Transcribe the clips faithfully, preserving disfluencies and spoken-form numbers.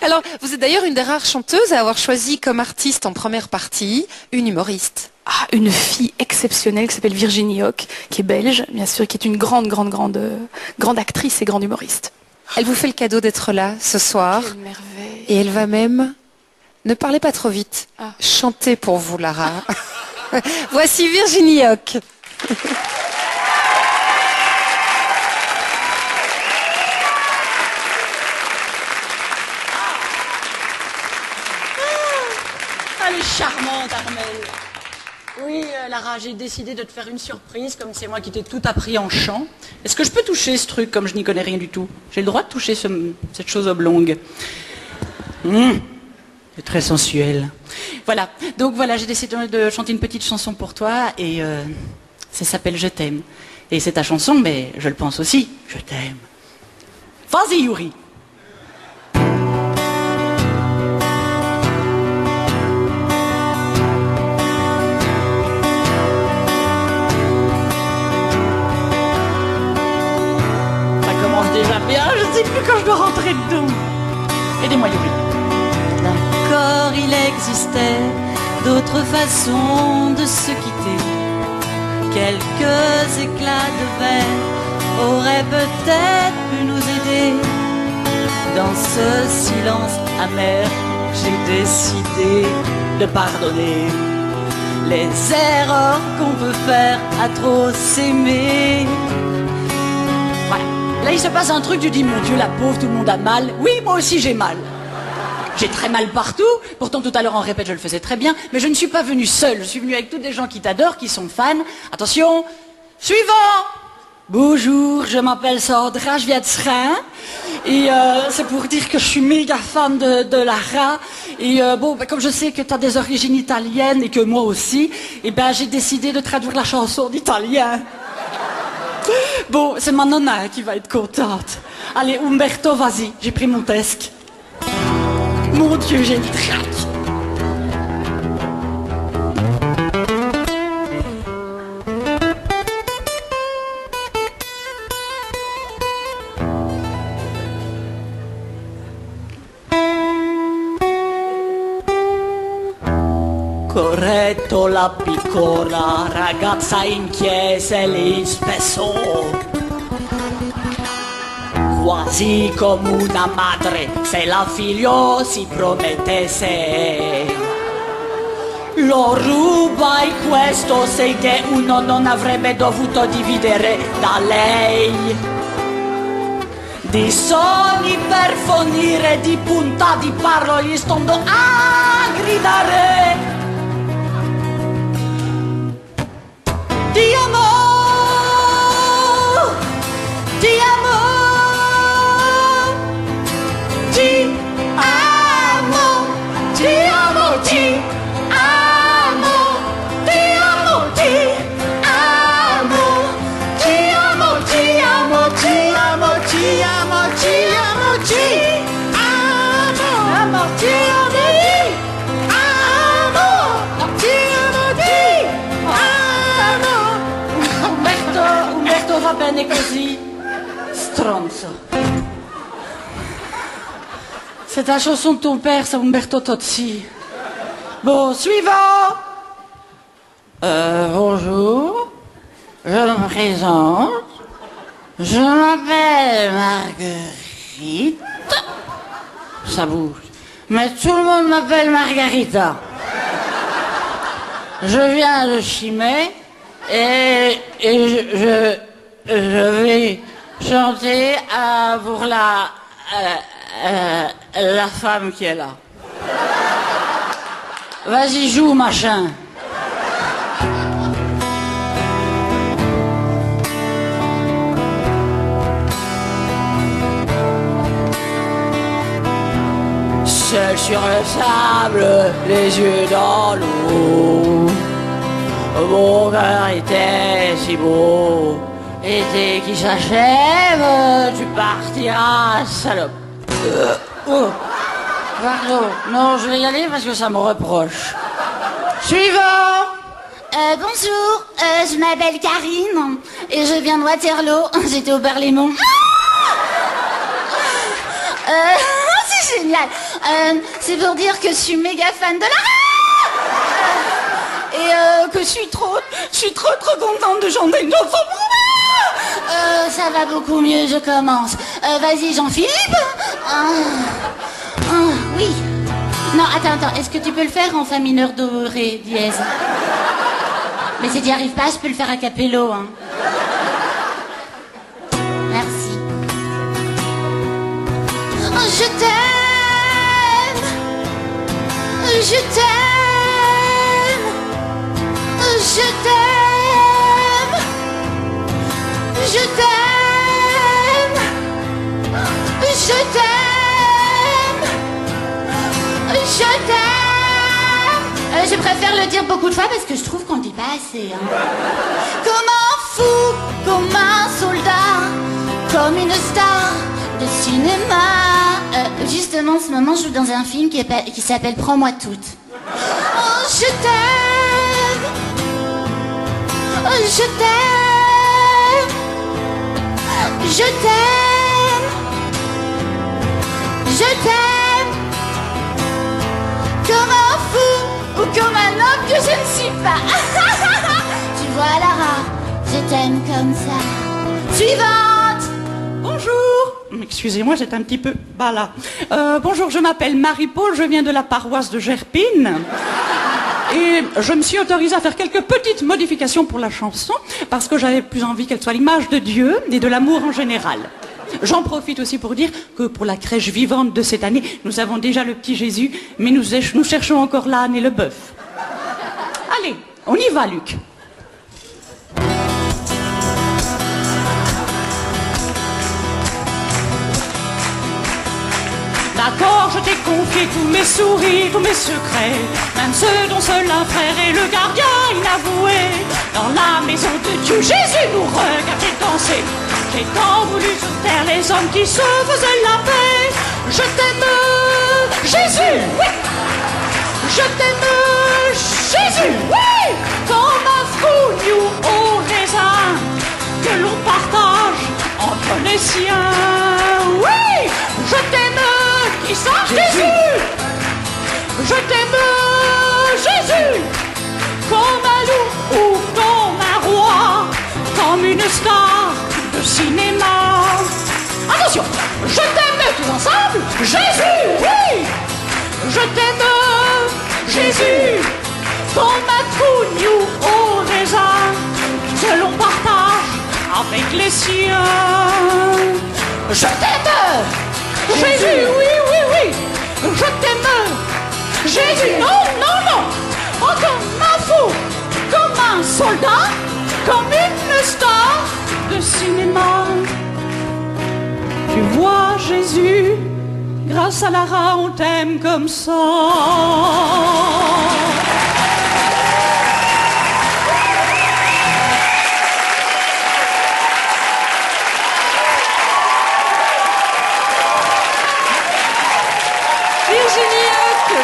Alors, vous êtes d'ailleurs une des rares chanteuses à avoir choisi comme artiste en première partie une humoriste. Ah, une fille exceptionnelle qui s'appelle Virginie Hoc, qui est belge, bien sûr, qui est une grande, grande, grande, euh, grande actrice et grande humoriste. Elle vous fait le cadeau d'être là ce soir. Quelle merveille. Et elle va même, ne parlez pas trop vite, Ah. chanter pour vous, Lara. Voici Virginie Hoc. Elle est charmante, Armelle. Oui, euh, Lara, j'ai décidé de te faire une surprise, comme c'est moi qui t'ai tout appris en chant. Est-ce que je peux toucher ce truc, comme je n'y connais rien du tout? J'ai le droit de toucher ce, cette chose oblongue. Mmh, c'est très sensuel. Voilà, donc voilà, j'ai décidé de chanter une petite chanson pour toi, et euh, ça s'appelle Je t'aime. Et c'est ta chanson, mais je le pense aussi, je t'aime. Vas-y, Yuri. Déjà bien, je ne sais plus quand je dois rentrer dedans. Aidez-moi, Yuri. D'accord, il existait d'autres façons de se quitter. Quelques éclats de verre auraient peut-être pu nous aider. Dans ce silence amer, j'ai décidé de pardonner les erreurs qu'on peut faire à trop s'aimer. Voilà. Là, il se passe un truc, tu dis, mon Dieu, la pauvre, tout le monde a mal. Oui, moi aussi, j'ai mal. J'ai très mal partout. Pourtant, tout à l'heure, en répète, je le faisais très bien. Mais je ne suis pas venue seule. Je suis venue avec toutes les gens qui t'adorent, qui sont fans. Attention, suivant. Bonjour, je m'appelle Sandra, je viens de Seraing. Et euh, c'est pour dire que je suis méga fan de, de Lara. Et euh, bon, bah, comme je sais que tu as des origines italiennes et que moi aussi, et ben j'ai décidé de traduire la chanson d'italien. Bon, c'est ma nonna qui va être contente. Allez, Umberto, vas-y, j'ai pris mon tesque. Mon Dieu, j'ai le trac. Corretto la piccola ragazza in chiesa e lì spesso, quasi come una madre se la figlio si promettesse. Lo rubai questo, sai che uno non avrebbe dovuto dividere da lei. Di sogni per fornire, di punta di parlo gli stondo a gridare. Ti amo, ti amo, ti amo, ti amo, ti amo, ti amo, ti amo, ti amo, ti amo, ti amo, ti amo, ti amo, ti amo, ti amo. Va bene così, stronzo. C'est la chanson de ton père, c'est Umberto Tozzi. Bon, suivant. Euh, bonjour, je me présente. Je m'appelle Marguerite. Ça bouge. Mais tout le monde m'appelle Margarita. Je viens de Chimay et, et je... je Je vais chanter euh, pour la, euh, euh, la femme qui est là. Vas-y, joue, machin. Seul sur le sable, les yeux dans l'eau. Mon cœur était si beau. L'été qui s'achève, tu partiras, salope. Euh, oh, pardon, non, je vais y aller parce que ça me reproche. Suivant. Euh, bonjour, euh, je m'appelle Karine et je viens de Waterloo. J'étais au Berlaymont. euh, c'est génial. mal. Euh, c'est pour dire que je suis méga fan de Lara. Euh, et euh, que je suis trop, je suis trop trop contente de chanter une chanson pour moi. Euh, ça va beaucoup mieux, je commence. Euh, vas-y Jean-Philippe. Euh, euh, oui. Non, attends, attends, est-ce que tu peux le faire en fa mineur do ré dièse? Mais si tu n'y arrives pas, je peux le faire a cappello, hein. Merci. Oh, je t'aime. Je t'aime. Je t'aime. Je t'aime. Je t'aime. Je t'aime. Euh, je préfère le dire beaucoup de fois parce que je trouve qu'on ne dit pas assez. Hein. Comme un fou, comme un soldat, comme une star de cinéma. Euh, justement, en ce moment, je joue dans un film qui, est, qui s'appelle Prends-moi toute. Oh, je t'aime. Oh, je t'aime. Je t'aime. Je t'aime. Comme un fou ou comme un homme que je ne suis pas. Tu vois Lara, je t'aime comme ça. Suivante. Bonjour. Excusez-moi, j'étais un petit peu bas là. Euh, bonjour, je m'appelle Marie-Paul, je viens de la paroisse de Gerpine. Et je me suis autorisée à faire quelques petites modifications pour la chanson parce que j'avais plus envie qu'elle soit l'image de Dieu et de l'amour en général. J'en profite aussi pour dire que pour la crèche vivante de cette année, nous avons déjà le petit Jésus, mais nous, nous cherchons encore l'âne et le bœuf. Allez, on y va, Luc. D'accord, je t'ai confié tous mes sourires, tous mes secrets, même ceux dont seul un frère est le gardien inavoué. Dans la maison de Dieu, Jésus nous regardait danser. J'ai tant voulu sur terre les hommes qui se faisaient la paix. Je t'aime, Jésus, oui. Je t'aime, Jésus, oui. Comme un fruit au raisin que l'on partage entre les siens. Oui, je t'aime, qui ça, Jésus. Je t'aime, Jésus. Comme un loup ou comme un roi, comme une star de cinéma. Attention, je t'aime tous ensemble, Jésus, oui. Je t'aime, Jésus, comme un trouillou au raisin que l'on partage avec les siens. Je t'aime, Jésus, oui, oui, oui. Je t'aime, Jésus, non, non, non. Oh, comme un fou, comme un soldat, comme une star de cinéma. Tu vois Jésus, grâce à Lara on t'aime comme ça. Virginie Hoc.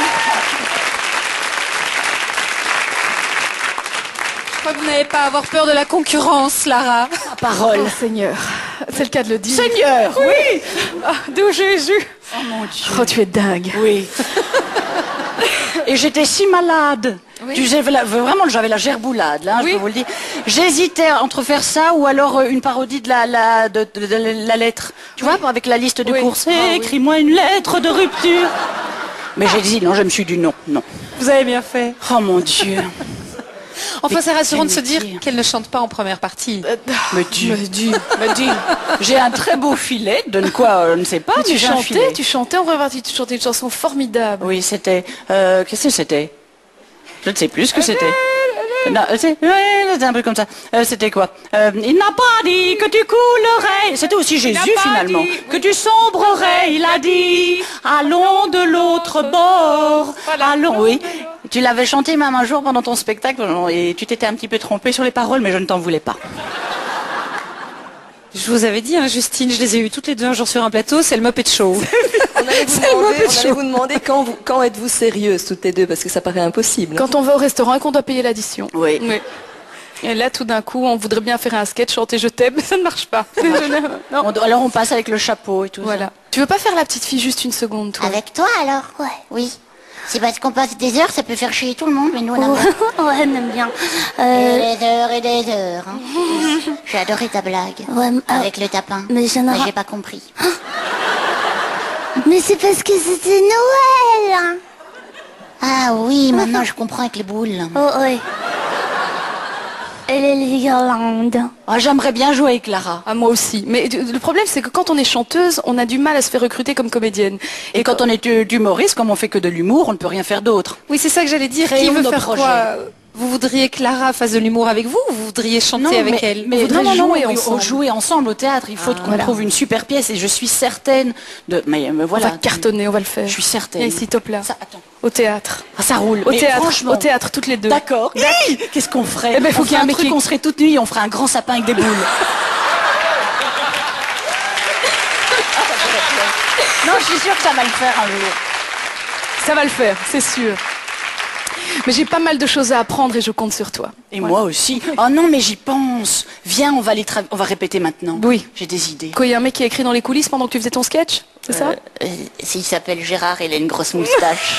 Je crois que vous n'avez pas à avoir peur de la concurrence, Lara. Parole. Oh Seigneur, c'est le cas de le dire. Seigneur, oui. Ah, d'où Jésus. Oh mon Dieu. Oh, tu es dingue. Oui. Et j'étais si malade. Oui. Tu sais, vraiment, j'avais la gerboulade, là, Oui. je peux vous le dire. J'hésitais entre faire ça ou alors euh, une parodie de la, la, de, de, de la lettre. Tu vois, avec la liste de Oui. courses. Ah, oui. Écris-moi une lettre de rupture. Mais j'ai dit non, je me suis dit non, non. Vous avez bien fait. Oh mon Dieu. Enfin, c'est rassurant de se quel dire métier. qu'elle ne chante pas en première partie. Me dis, Me dis. me dis. J'ai un très beau filet, donne quoi, je ne sais pas, Mais mais tu j'ai un filet. chantais, tu chantais en première partie, tu chantais une chanson formidable. Oui, c'était... Euh, Qu'est-ce que c'était? Je ne sais plus ce que c'était. Non, c'est ouais, c'était un peu comme ça. Euh, c'était quoi? euh, Il n'a pas dit que tu coulerais. C'était aussi Jésus pas finalement. dit, Que tu sombrerais. Il a dit allons de l'autre bord. Voilà. Allons. Oui. Tu l'avais chanté même un jour pendant ton spectacle et tu t'étais un petit peu trompée sur les paroles, mais je ne t'en voulais pas. Je vous avais dit, hein, Justine, je les ai eues toutes les deux un jour sur un plateau, c'est le Muppet Show. On allait vous C'est le demander, Muppet on allait Show. vous demander quand, vous- quand êtes-vous sérieuses toutes les deux, parce que ça paraît impossible. Quand on va au restaurant et qu'on doit payer l'addition. Oui. Oui. Et là, tout d'un coup, on voudrait bien faire un sketch, chanter Je t'aime, mais ça ne marche pas. Non. On- alors on passe avec le chapeau et tout. Voilà. Ça. Tu veux pas faire la petite fille juste une seconde, toi? Avec toi alors? Ouais. Oui. C'est parce qu'on passe des heures, ça peut faire chier tout le monde, mais nous on aime bien. Ouais, on aime bien. Et Euh, des heures et des heures. Hein. J'ai adoré ta blague. ouais, euh, Avec le tapin. mais j'en Mais aurai- j'ai pas compris. mais c'est parce que c'était Noël. Hein. Ah oui, maintenant je comprends avec les boules. Oh, oui. Et les guirlandes. Ah, j'aimerais bien jouer avec Lara. Ah, moi aussi. Mais du- le problème, c'est que quand on est chanteuse, on a du mal à se faire recruter comme comédienne. Et quand on est euh, d'humoriste, comme on fait que de l'humour, on ne peut rien faire d'autre. Oui, c'est ça que j'allais dire. Qui Créons veut nos faire projets. quoi? Vous voudriez que Lara fasse de l'humour avec vous ou vous voudriez chanter avec mais, elle? mais On voudrait non, non, non, jouer on- ensemble. on jouer ensemble au théâtre. Il faut qu'on voilà. trouve une super pièce et je suis certaine de. Mais, mais On voilà. va cartonner, on va le faire. Je suis certaine. Viens ici, top là. Ça, attends. Au théâtre. Ah, ça roule. Au Mais théâtre, franchement. au théâtre, toutes les deux. D'accord. Hi, qu'est-ce qu'on ferait? Eh ben, faut On qu'il y ait ferait un mec truc, qui- on serait toute nuit, on ferait un grand sapin avec des boules. Non, je suis sûre que ça va le faire un jour. Ça va le faire, c'est sûr. Mais j'ai pas mal de choses à apprendre et je compte sur toi. Et moi aussi. Oh non, mais j'y pense. Viens, on va les tra- on va répéter maintenant. Oui. J'ai des idées. Quoi, il y a un mec qui a écrit dans les coulisses pendant que tu faisais ton sketch? C'est ça? Euh, S'il s'appelle Gérard, il a une grosse moustache.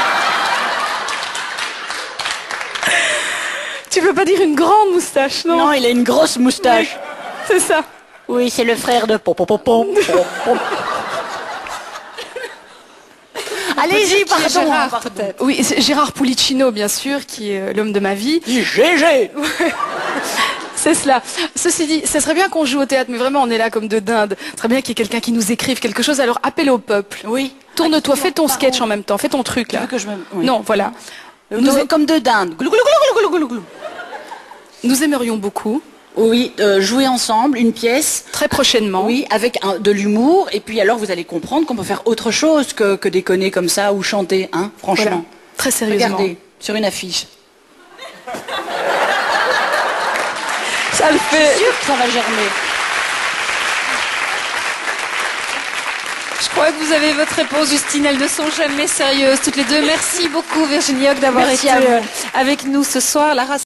Tu veux pas dire une grande moustache, non? Non, il a une grosse moustache. C'est ça. Oui, c'est le frère de pom pom pom pom pom. Allez-y, pardon. Gérard, pardon. peut-être. Oui, c'est Gérard Pulicino, bien sûr, qui est euh, l'homme de ma vie. G G. C'est cela. Ceci dit, ça serait bien qu'on joue au théâtre, mais vraiment, on est là comme de dinde. Ce serait bien qu'il y ait quelqu'un qui nous écrive quelque chose, alors appelle au peuple. Oui. Tourne-toi, fais ton Pardon. sketch en même temps, fais ton truc Tu là. veux que je me... oui. Non, voilà. Nous, Nous, comme de dinde. Glou, glou, glou, glou, glou, glou, glou. nous aimerions beaucoup, Oui, euh, jouer ensemble une pièce. très prochainement. Oui, avec un- de l'humour. Et puis alors, vous allez comprendre qu'on peut faire autre chose que, que déconner comme ça ou chanter, hein, Voilà. franchement. Très sérieusement. Regardez, sur une affiche. Ça le fait. Sûr que ça va germer. Je crois que vous avez votre réponse, Justine. Elles ne sont jamais sérieuses, toutes les deux. Merci beaucoup, Virginie Hoc, d'avoir Merci été à vous. euh, avec nous ce soir. Lara